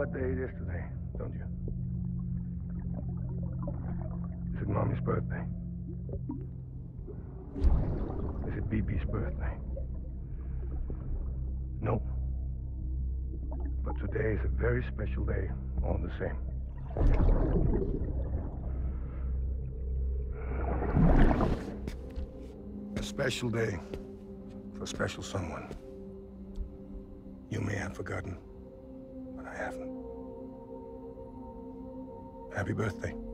what day it is today, don't you? Is it Mommy's birthday? Is it BB's birthday? No. But today is a very special day, all the same. A special day for a special someone. You may have forgotten, but I haven't. Happy birthday.